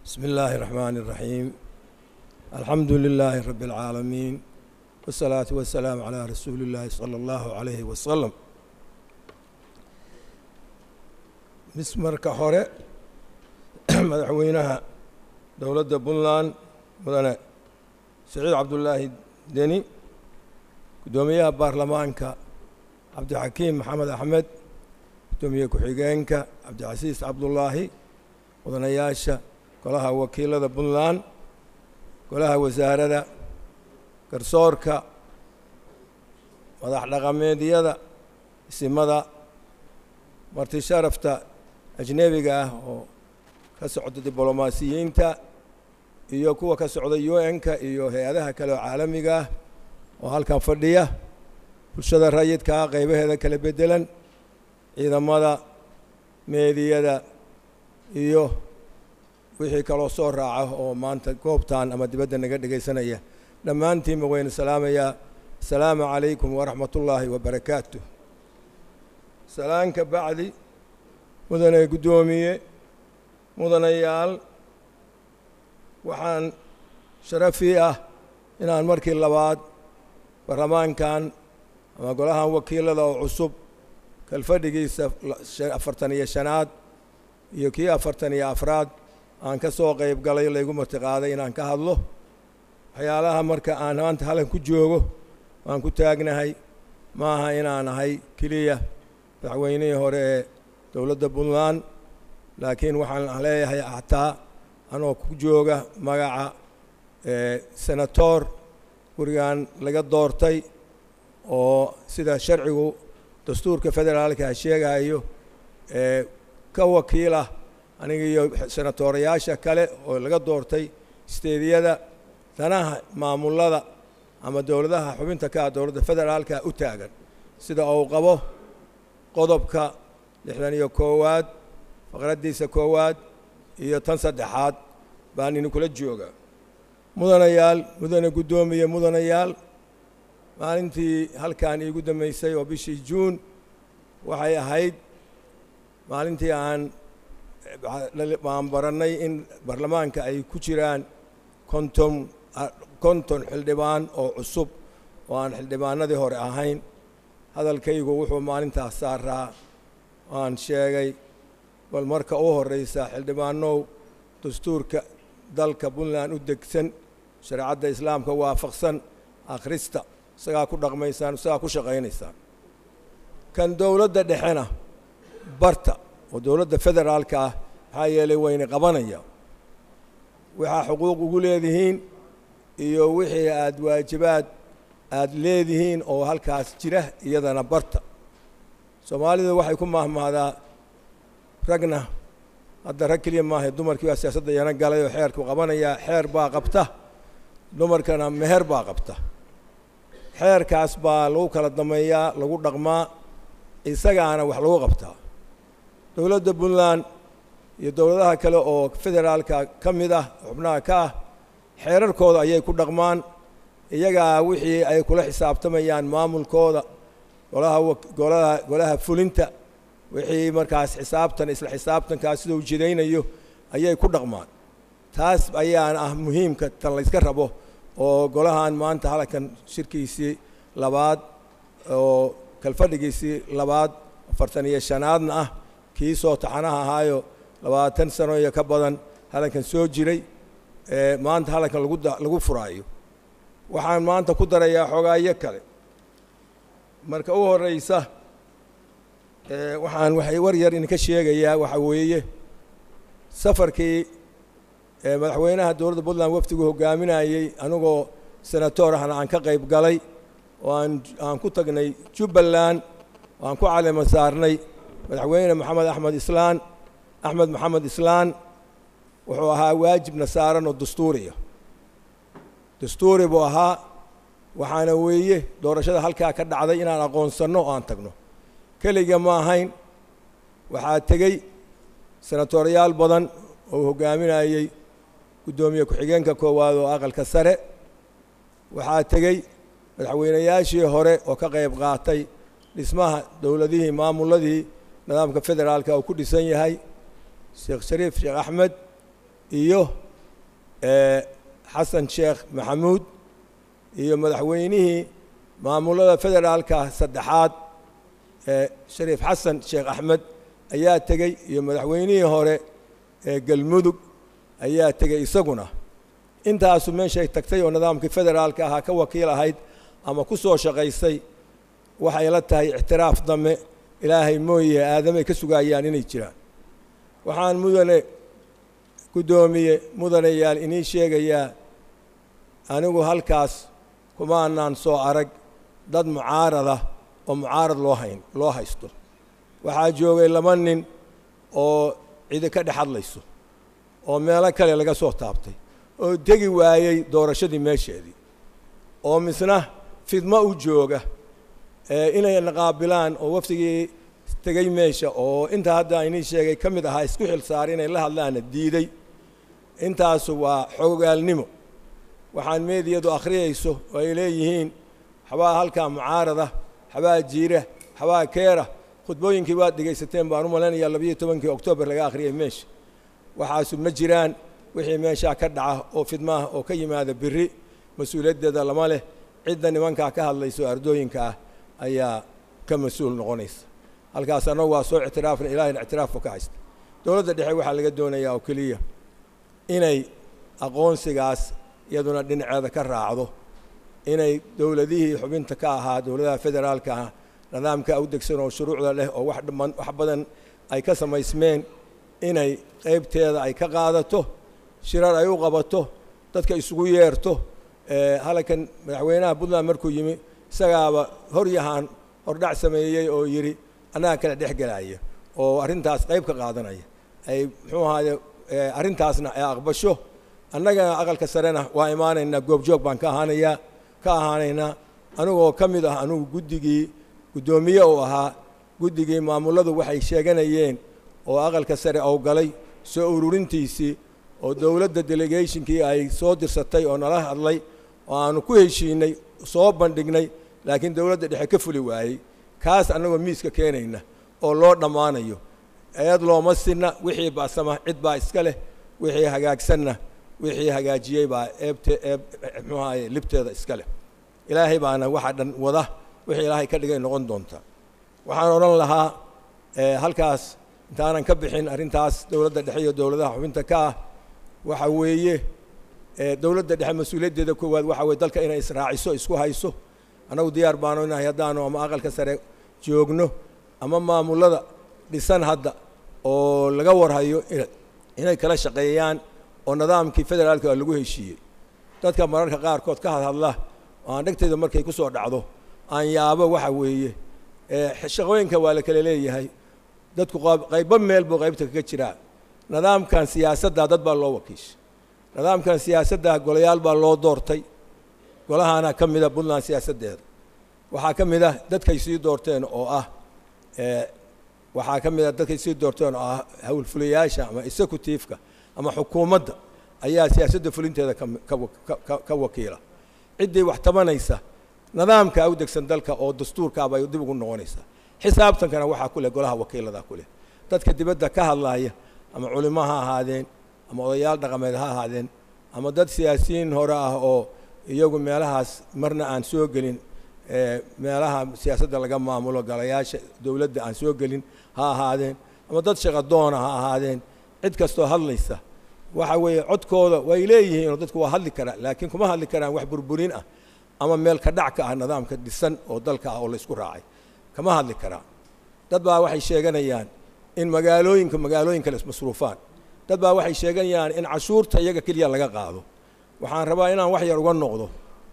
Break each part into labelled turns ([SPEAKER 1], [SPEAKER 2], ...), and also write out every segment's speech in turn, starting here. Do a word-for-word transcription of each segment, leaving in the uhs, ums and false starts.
[SPEAKER 1] بسم الله الرحمن الرحيم الحمد لله رب العالمين والصلاة والسلام على رسول الله صلى الله عليه وسلم مسمرك حورة مدحوينها دولة بنلان مدن سعيد عبد الله دني قدوميها برلمانك عبد الحكيم محمد أحمد قدوميها كحيجانك عبد العزيز عبد الله مدن ياشا كلها وكيلة بنلان كلها وزارة كرسورك مدح لغميدية اسمها مرتي شرفت أجنبية كسعود دبلوماسيين تا iyo kuwa ka socda U N-ka iyo hay'adaha kale oo caalamiga ah oo halkan fadhiya bulshada rayidka qaybaheeda kala bedelan ciidamada meediyada iyo wixii kale soo raaca oo maanta goobtaan ama dibadda naga dhageysanaya dhamaantiin ma weyn salaamaya assalaamu calaykum wa rahmatullaahi wa barakaatuh salaanka bacdi mudane gudoomiye mudanayaal waxaan sharafi ah inaan markii labaad barlamaankan ama golahan wakiilada oo cusub kalfadhigiisa afartan iyo shanaad iyo kii afartan iyo afraad aan ka soo qayb galay laygu martiqaaday inaan ka hadlo waxyaalaha marka aan maanta halkan ku joogo waan ku taagnahay maaha inaan ahay keliya madaxweynihii hore ee dowladda puntland laakiin waxaan leeyahay xataa anoo ku jooga magaca senator gurigan laga doortay oo sida sharcigu dastuurka federaalka sheegayo ee ka wakiila aniga iyo senatorayaasha kale oo laga doortay steediyada danaha maamulada ama dawladaha xubinta ka dawladda federaalka u taagan sida uu qabo qodobka lixdan iyo koowaad faqradiisa koowaad iyo tan saddexaad baan idin kula jooga mudanayaal mudane gudoomiye mudanayaal maalintii halkan iigu dambeysay oo bishii juun waxay ahayd maalintii aan aan baranay in barlamaanka ay ku jiraan konton konton xildhibaan oo cusub oo aan xildhibaanadii hore ahayn hadalkaygu wuxuu maalintaas saaraa waan sheegay bal marka u horeysa xildhibaanow dastuurka dalka puntland u degsan shareecada islaamka waafaqsan akhrista isagaa ku dhaqmaysaan isagaa ku shaqaynaysaan kan dowladda dhexena barta oo dowladda federaalka ah maxaa yeelay wayna qabanaya waxaa xuquuq ugu leedihiin iyo wixii aad waajibaad aad leedihiin oo halkaas jira iyadana barta soomaalidu waxay ku mahmahdaa ragna hadda rag keliya maaha dumarkii waa siyaasadda yana galay oo xeerku qabanaya xeer baa qabta dumarkana meher baa qabta xeerkaas baa lagu kala dameeyaa lagu dhaqmaa isagaana wax lagu qabtaa dowladda puntland iyo dowladaha kale oo federaalka ka mid ah xubnaha ka ah xeerarkooda ayay ku dhaqmaan iyagaa wixii ay kula xisaabtamayaan maamulkooda golaha golaha golaha fulinta wixii markaas xisaabtan isla xisaabtankaas sidoo jidaynayo ayay ku dhaqmaan taas ayaan ah muhiimka tan la iska rabo oo golahan maanta halkan shirkiisii labaad oo kalfadhigiisii labaad afartan iyo shanaadna ah kii soo taxanaha ahaayo labaatan sano iyo ka badan halkan soo jiray ee maanta halkan lagu lagu furaayo waxaan maanta ku darayaa xogaayo kale marka u horeysa ee waxaan waxay war yar in ka sheegayaa waxa weeye safarkii ee madaxweynaha dowladda Puntland waftigu hogaaminayay anagoo senator ahna aan ka qayb galay oo aan aan ku tagnay Jubbaland oo aan ku caleema saarnay madaxweyne maxamed axmed islaan axmed maxamed islaan wuxuu ahaa waajibna saaran oo dastuuriya dastuuri buu ahaa waxaana weeye doorashada halkaa ka dhacday inaan aqoonsanno oo aan tagno keliya ma ahayn waxaa tegey senatoriyaal badan oo hogaaminayay gudoomiye ku-xigeenka koowaad oo aqalka sare waxaa tegey madaxweynayaashii hore oo ka qayb qaatay dhismaha dowladihii maamuladii nidaamka federaalka uu ku dhisan yahay sheekh shariif sheekh axmed iyo xasan sheekh maxamuud iyo madaxweynihii maamulada federaalka saddexaad shariif xasan sheekh axmed ayaa tegey iyo madaxweynihii hore ee galmudug ayaa tegey isaguna intaasu meeshay tagtay oo nidaamkii federaalka ahaa ka wakiil ahayd ama ku soo shaqaysay waxay la tahay ictiraaf dame ilaahay mooye aadamay ka sugayaan inay jiraan waxaan mudane gudoomiye mudanayaal inii sheegayaa anigu halkaas kumaanaan soo arag dad mucaarada oo mucaarad loo hayn loo haysto waxaa joogay laba nin oo cidi ka dhex hadlayso oo meelo kale laga soo taabtay oo degi waayey doorashadii meesheedii oo misna fidmo u jooga inay naqaabilaan oo waftigii tegey meesha oo inta hadda inii sheegay ka mid ahaa isku xil saar inay la hadlaana diiday intaasu waa xogaalnimo waxaan meediyadu akhriyayso oo ay leeyihiin xabaa halkaa mucaarada xabaa jiira xabaa keera khudbooyinkii waad dhegaysateen baan u malaynayaa labiyo tobankii oktoobar laga akhriyay meesha waxaasu ma jiraan wixii meeshaa ka dhaca oo fidmaah oo ka yimaada biri mas-uuliyaddeeda lama leh cidda nimankaa ka hadlayso ardooyinka ah ayaa ka mas-uul noqonaysa halkaas annagu waa soo ictiraafna ilaahayna ictiraafka ka haysta dowladda dhexe waxaa laga doonayaa oo keliya inay aqoonsigaas iyaduna dhinaceeda ka raacdo inay dowladihii xubinta ka ahaa dowladaha federaalka ah nidaamka u degsan oo shuruucda leh oo wax dhammaan wax badan ay ka samaysmeen inay qaybteeda ay ka qaadato shirar ay u qabato dadka isugu yeerto halkan madaxweynaha puntland markuu yimi isagaaba horyahaan hordhac sameeyey oo yidhi annaga kala dhex gelaya oo arrintaas qayb ka qaadanaya ay muxuu ahaaye arrintaasna ay aqbasho annagana aqalka sarena waa imaanaynaa goobjoog baan ka ahaanayaa ka ahaanaynaa anigoo ka mid ah anugu guddigii guddoomiye uu ahaa guddigii maamuladu waxay sheeganayeen oo aqalka sare ou galay soo ururintiisii oo dowladda delegationkii ay soo dirsatay oo nala hadlay oo aanu ku heshiinay soo bandhignay laakiin dowladda dhexe ka fuli waayey kaas annagoo miiska keenayna oo loo dhammaanayo eed looma sinna wixii baasama cid baa iska leh wixii hagaagsanna wixii hagaajiyey baa eebte eeb muxuu ahaye libteeda iska leh ilaahay baana waxa dhan wada wixii ilaahay ka dhigay noqon doonta waxaan odhan lahaa halkaas intaanan ka bixin arrintaas dowladda dhexe iyo dowladaha xubinta ka ah waxa weeye dowladda dhexe mas-uuliyaddeeda koowaad waxa weye dalka inay israaciso isku hayso annagu diyaar baanu inahay haddaanu ama aqalka sare joogno ama maamulada dhisan hadda oo laga warhayo inay kala shaqeeyaan oo nidaamkii federaalka lagu heshiiyey dadka mararka qaarkood ka hadhadla oo aan dhegteeda markay ku soo dhacdo aan yaabo waxa weeye shaqooyinka waa la kala leeyahay dadku qaybo meel buu qaybta kaga jiraa nidaamkan siyaasadda dad baa loo wakiishay nidaamkan siyaasadda golayaal baa loo doortay golahaana ka mida puntland siyaasaddeeda waxaa ka mid ah dadkay sii doorteen oo ah waxaa ka mid ah dadkay sii doorteen oo ah howlfulayaasha ama executive-ka ama xukuumadda ayaa siyaasadda fulinteeda ka wakiila ciddii wax tabanaysa nidaamka u degsan dalka oo dastuurkaabay dib ugu noqonaysaa xisaabtankana waxaa ku leh golaha wakiilada ku leh dadka dibadda ka hadlaya ama culimo ha ahaadeen ama odayaal dhaqameed ha ahaadeen ama dad siyaasiyiin hore ah oo iyagu meelahaas marna aan soo gelin meelaha siyaasadda laga maamulo golayaasha dowladda aan soo gelin ha ahaadeen ama dad shaqadoona ha ahaadeen cid kastoo hadlaysa waxa weeye codkooda way leeyihiin oo dadku waa hadli karaa laakiin kuma hadli karaan wax burburin ah ama meel ka dhac ka ah nidaamka dhisan oo dalka ah oo la isku raacay kama hadli karaa dad baa waxay sheeganayaan in magaalooyinka magaalooyinka la ismasruufaan dad baa waxay sheeganayaan in cashuurta iyaga keliya laga qaado waxaan rabaa inaan wax yar uga noqdo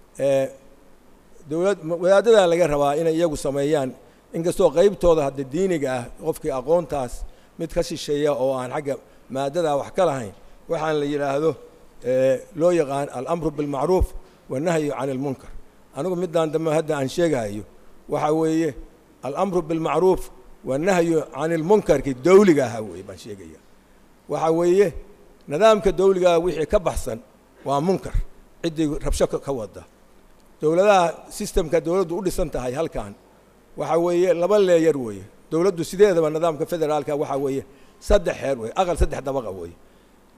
[SPEAKER 1] dowlad wadaadada laga rabaa inay iyagu sameeyaan inkastoo qaybtooda hadda diiniga ah qofkii aqoontaas mid ka shisheeya oo aan xagga maadada wax ka lahayn waxaan la yidhaahdo loo yaqaan alamru bilmacruuf wanahyu can ilmunkar anigu midaan dambe hadda aan sheegahayo waxa weeye alamru bilmacruuf wanahyu can ilmunkarkii dawliga ahaa weye baan sheegaya waxa weeye nidaamka dawligaa wixii ka baxsan waa munkar ciddii rabsho ka wada dowladaha sistemka dowladdu u dhisan tahay halkan waxa weeye laba leeyar weeye dowladdu sideedaba nidaamka federaalka waxa weeye saddex heer weeye aqal saddex dabaqa weeye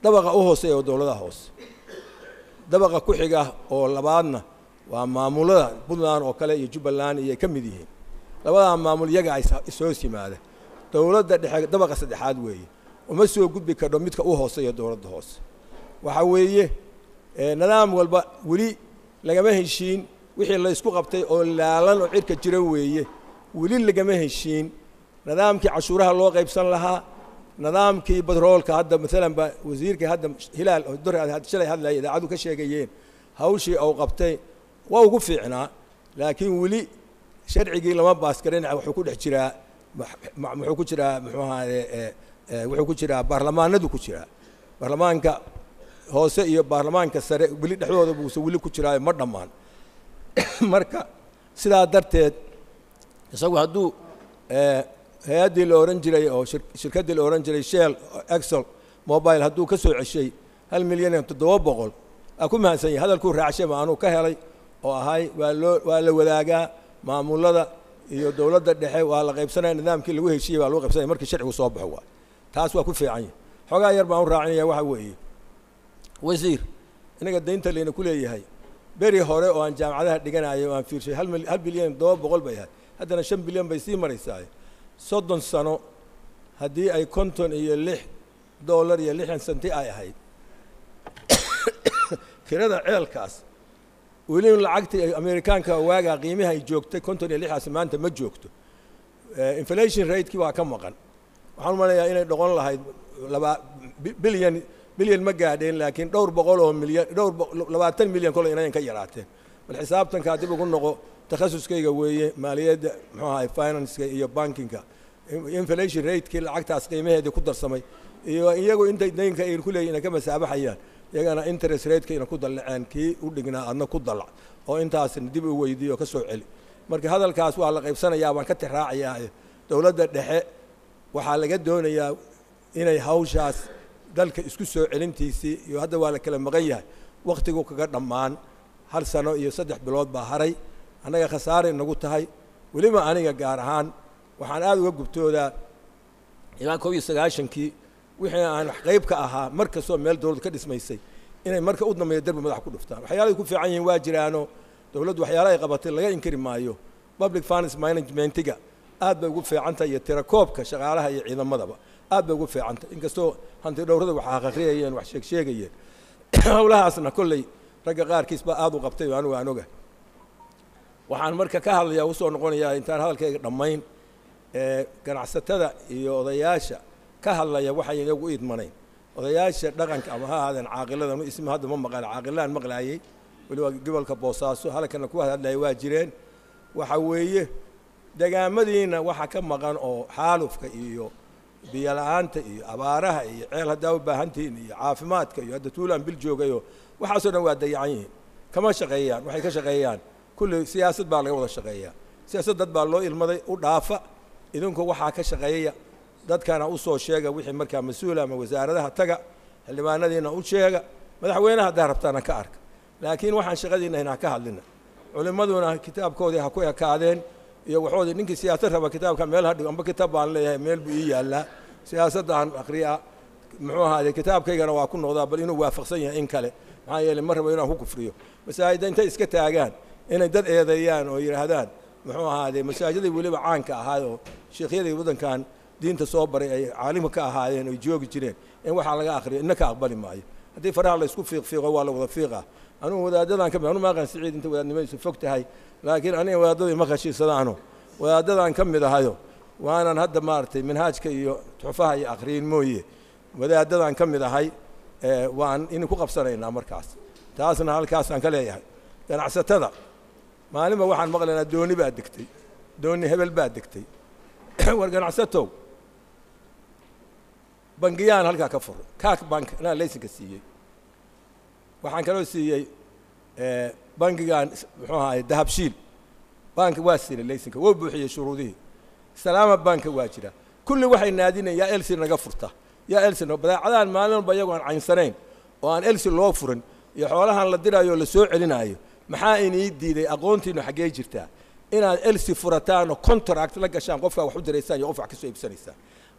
[SPEAKER 1] dabaqa u hooseeya oo dowladaha hoose dabaqa ku xiga oo labaadna waa maamulada Puntland oo kale iyo Jubbaland iyo ka mid yihiin labada maamul iyaga ay soo simaada dowladda dhexe dabaqa saddexaad weeye uma soo gudbi karo midka u hooseeya dowladda hoose waxa weeye nidaam walba wali lagama heshiin wixii la isku qabtay oo laalan oo cirka jira weeye wali lagama heshiin nidaamkii cashuuraha loo qaybsan lahaa nidaamkii badroolka hadda midalan ba wasiirka hadda hilaal oo dor hadda shalay hadlay idaacadu ka sheegayeen hawshii oo qabtay waa ugu fiicnaa laakiin wali sharcigii lama baas garin wuxuu ku dhex jiraa wuxuu ku jiraa muxuu ahaayay wuxuu ku jiraa baarlamaanadu ku jiraa baarlamaanka hoose iyo baarlamaanka sare wali dhexdooda buu wali ku jiraa ma dhamaan marka sidaa darteed isagu hadduu hay'adii la oran jiray oo shirkadii la oran jiray Shell Excel Mobile hadduu ka soo ceshay hal milyan iyo toddoba boqol aku mahadsan yahay hadalku raacshay ma aanu ka helay oo ahay waa loo waa la wadaagaa maamulada iyo dowladda dhexe waa la qaybsanay nidaamkii lagu heshiiyay waa loo qaybsanay markii sharcigu soo baxo waa taas waa ku fiican yahay xogaa yar baan u raacinaya waxa weeye wasiir inaga deynta leena ku leeyahay beri hore oo aan jaamacadaha dhiganayo aan fiirshay hal bilyan toddoba boqol bay ahay haddana shan bilyan bay sii maraysaa soddon sano haddii ay konton iyo lix dollar iyo lixdan senti ay ahayd kirada ceelkaas weli lacagtii Amerikaanka waaga qiimaha ay joogtay konton iyo lix maanta ma joogto inflation rate-ki waa ka maqan waxaan maleeyaa inay dhaqon lahayd laba bilyan bilyan ma gaadheen laakiin dhowr boqol oo milyan dhowr labaatan milyan kale inay ka yaraateen bal xisaabtanka dib ugu noqo takhasuskayga weeye maaliyadda muxuu ahay finance iyo bankinga inflation rate-ki lacagtaas qiimaheedii ku darsamay iyo iyagu inta deynka ay ku leeyihiin ka masaabaxayaan iyagana interest rate-ka ina ku dalaceen kii u dhignaa adna ku dalac oo intaas dib u weydiiyo ka soo celi marka hadalkaas waa la qaybsanayaa baan ka tiraacayaa dowladda dhexe waxa laga doonayaa inay hawshaas dalka isku soo celintiisii iyo hadda waa la kala maqan yahay waqtigu kaga dhamaan hal sano iyo saddex bilood baa haray anaga khasaare nagu tahay waliba aniga gaar ahaan waxaan aad uga gubtoodaa ilaa kow iyo sagaashankii wixii aan qayb ka ahaa markasoo meel dowladda ka dhismaysay inay marka u dhameeyo darbi madax ku dhuftaan waxyaalaha ku fiican yihiin waa jiraano dowladdu waxyaalaha ay qabatay laga inkiri maayo public finance management-ga aad bay ugu fiicantahay iyo tirakoobka shaqaalaha iyo ciidamadaba aad bay ugu fiicantahay inkastoo hanti dhowrada wax xaqaqriyayeen wax sheeg sheegayeen hawlahaasna kolley ragga qaarkiis baa aad u qabtay oo anigu aan ogahay waxaan marka ka hadlayaa u soo noqonayaa intaan hadalkayga dhammayn ee ganacsatada iyo odayaasha ka hadlaya waxay inagu idmanayn odayaasha dhaqanka ama ha ahaadeen caaqilada ma isma hadda ma maqal caaqilaan maqlaayay wali waa gobolka Boosaaso halkan ku hadlay waa jireen waxa weeye dagaamadiina waxa ka maqan oo xaalufka iyo biyo la'aanta iyo abaaraha iyo ceel hadaa u baahantiin iyo caafimaadka iyo hadda tuulaan bil joogayo waxaasoo dhan waa dayacan kama shaqeeyaan waxay ka shaqeeyaan kulli siyaasad baa laga wada shaqeeyaa siyaasad dad baa loo ilmaday u dhaafa idinku waxa ka shaqeeya dadkana u soo sheega wixii markaa mas'uul ama wasaaradaha taga xildhibaanadiina u sheega madaxweynaha hadaa rabtaana ka arka laakiin waxaan shaqadiina inaa ka hadlina culimaduna kitaabkoodii ha ku ekaadeen iyo waxoodii ninkii siyaasad raba kitaabka meel hadhigo amba kitaab baan leeyahay meel buu ii yaalaa siyaasadaan akhriya muxuu ahaayay kitaabkaygana waa ku noqdaa bal inuu waafaqsan yahay in kale maxaa yeelay mar raba inaan ku kufriyo masaajida intay iska taagaan inay dad eedeeyaan oo yiraahdaan muxuu ahaayay masaajidii waliba caanka ahaayoo sheekhyadii wadankan diinta soo baray ay caalim ka ahaayeen oo joogi jireen in waxa laga akhriyo innaka aqbali maayo haddii faraha la isku fiiq fiiqo waa la wada fiiqa anu wadaadadan ka anu ma aqaan siciid inta wadaadnimaysu fogtahay laakiin aniga wadaadadii ma khashiisadaano wadaadadan ka mid ahayo waanan hadda maartay manhaajka iyo tuxfaha iyo akhriin mooye wadaadadan ka mid ahay ee waan in ku qabsanaynaa markaas taasna halkaas aan ka leeyahay ganacsatada maalinba waxaan maqlaynaa dooni baa degtay dooni hebel baa degtay war ganacsato bangiyaan halka ka furay kaak bank ana laysanka siiyay waxaan kaloo siiyay ee bangigan wuxuu ahaay dahabshiil bank waa siiyay laysanka wuu buuxiyay shuruudihii salaama bank waa jira kulli waxay naadinayaan yaa elsi naga furta yaa elsi no badaacadaan maalin bayago aan caynsanayn oo aan elsi loo furin iyo xoolahan la diraayo la soo celinayo maxaa inii diiday aqoontiina xagee jirtaa inaad elsi furataan oo contract la gashaan qofka wax u direysaan iyo qof wax ka soo iibsanaysaan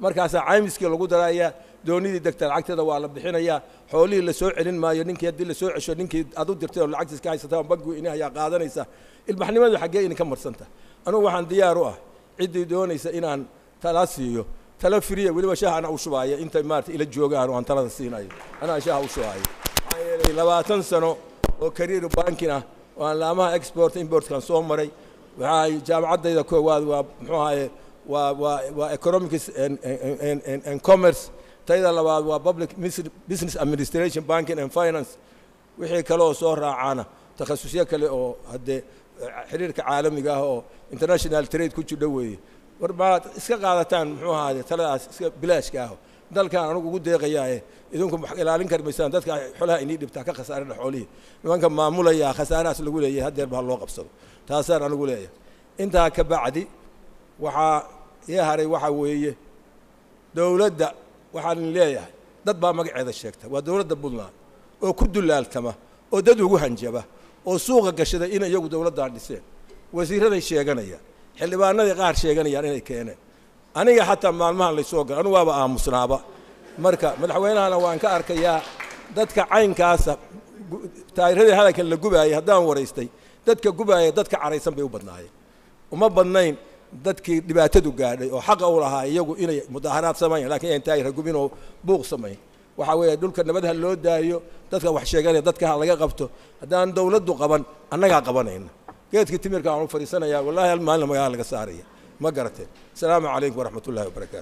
[SPEAKER 1] markaas caymiskii lagu daraya doonidii degta lacagteeda waa la bixinaya xoolihii la soo celin maayo ninkii hadii la soo cesho ninkii aad u dirtay oo lacagtiis ka haysata bangigu inay ayaa qaadanaysa ilbaxnimadu xagee in ka marsanta anigu waxaan diyaar u ah cidii doonaysa inaan tala siiyo tala firiya waliba shaaha ana u shubaaya inta maarta ila joogaan oo aan talada siinayo ana shaaha u shubaaya ayay labaatan sano oo career banking ah oo aan laamaha export import kan soo maray waxay jaamacadayda koowaad waa muxuu ahaye waa waa waa economics and and and and commerce tayda labaad waa public business administration banking and finance wixii kale oo soo raacana takhasusyo kale oo hadde xiriirka caalamiga ah oo international trade ku jidho weeye warbaad iska qaadataan muxuu ahaye taladaas iska bilaashka ah dalkan anigu ugu deeqayaa idinku ilaalin karmaysaan dadka xolaha inii dhibtaa ka khasaarada xoolihi nimanka maamulaya khasaarahaas lagu leeyahay hadeer baa loo qabsado taasaan anigu leeyahay intaa ka bacdi waxaa ii haray waxa weeye dowladda waxaan leeyahay dad baa magaceeda sheegta waa dowladda Puntland oo ku dulaaltama oo dad ugu hanjaba oo suuqa gashada in iyagu dowladda dhiseen wasiirada sheeganaya xildhibaanada qaar sheeganayaan inay keeneen aniga xataa maalmahan la soo gal anu waaba aamusnaaba marka madaxweynahana waan ka arkayaa dadka caynkaas taayirada halkan la gubaayay hadaan wareystay dadka gubaayay dadka caraysan bay u badnaayeen uma badnayn dadkii dhibaatadu gaadhay oo xaq u lahaa iyagu inay mudaharaad sameeyaan laakiin ay taayir gubin oo buuq sameeyaan waxa weeye dhulka nabadha loo daayo dadka wax sheeganaya dadka laga qabto hadaan dawladdu qaban annaga qabanayna geedkii timirka aan u fariisanayaa wallahi hal maalin magaala laga saaraya ما قرأت السلام عليكم ورحمة الله وبركاته